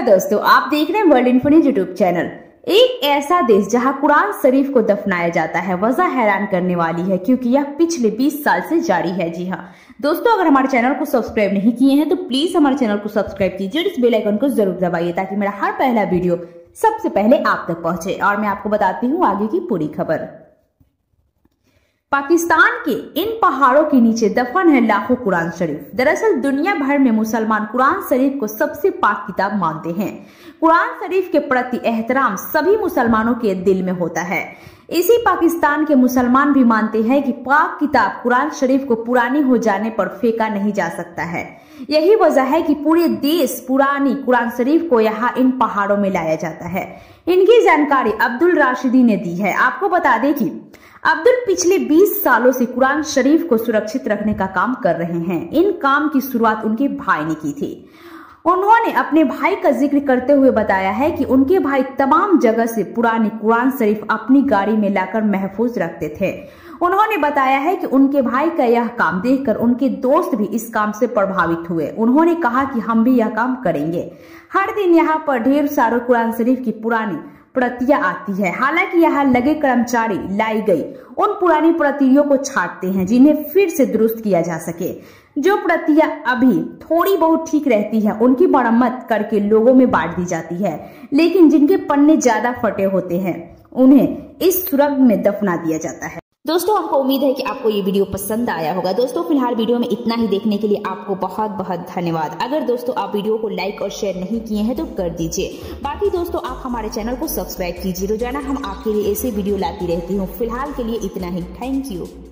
दोस्तों, आप देख रहे हैं world info news YouTube channel. एक ऐसा देश जहां कुरान शरीफ को दफनाया जाता है, वजह हैरान करने वाली है क्योंकि यह पिछले 20 साल से जारी है। जी हाँ दोस्तों, अगर हमारे चैनल को सब्सक्राइब नहीं किए हैं तो प्लीज हमारे चैनल को सब्सक्राइब कीजिए और इस बेल आइकन को जरूर दबाइए ताकि मेरा हर पहला वीडियो सबसे पहले आप तक पहुंचे। और मैं आपको बताती हूँ आगे की पूरी खबर। पाकिस्तान के इन पहाड़ों के नीचे दफन है लाखों कुरान शरीफ। दरअसल दुनिया भर में मुसलमान कुरान शरीफ को सबसे पाक किताब मानते हैं। कुरान शरीफ के प्रति एहतराम सभी मुसलमानों के दिल में होता है। इसी पाकिस्तान के मुसलमान भी मानते हैं कि पाक किताब कुरान शरीफ को पुरानी हो जाने पर फेंका नहीं जा सकता है। यही वजह है कि पूरे देश पुरानी कुरान शरीफ को यहाँ इन पहाड़ों में लाया जाता है। इनकी जानकारी अब्दुल राशिदी ने दी है। आपको बता दें कि अब्दुल पिछले 20 सालों से कुरान शरीफ को सुरक्षित रखने का काम कर रहे हैं। इन काम की शुरुआत उनके भाई ने की थी। उन्होंने अपने भाई का जिक्र करते हुए बताया है कि उनके भाई तमाम जगह से पुरानी कुरान शरीफ अपनी गाड़ी में लाकर महफूज रखते थे। उन्होंने बताया है कि उनके भाई का यह काम देखकर उनके दोस्त भी इस काम से प्रभावित हुए। उन्होंने कहा कि हम भी यह काम करेंगे। हर दिन यहाँ पर ढेर सारे कुरान शरीफ की पुरानी प्रतियां आती है। हालांकि यहाँ लगे कर्मचारी लाई गई उन पुरानी प्रतियों को छांटते हैं जिन्हें फिर से दुरुस्त किया जा सके। जो प्रतियां अभी थोड़ी बहुत ठीक रहती है उनकी मरम्मत करके लोगों में बांट दी जाती है, लेकिन जिनके पन्ने ज्यादा फटे होते हैं उन्हें इस सुरंग में दफना दिया जाता है। दोस्तों, हमको उम्मीद है कि आपको ये वीडियो पसंद आया होगा। दोस्तों, फिलहाल वीडियो में इतना ही। देखने के लिए आपको बहुत बहुत धन्यवाद। अगर दोस्तों आप वीडियो को लाइक और शेयर नहीं किए हैं तो कर दीजिए। बाकी दोस्तों आप हमारे चैनल को सब्सक्राइब कीजिए। रोजाना हम आपके लिए ऐसे वीडियो लाती रहती हूँ। फिलहाल के लिए इतना ही। Thank you.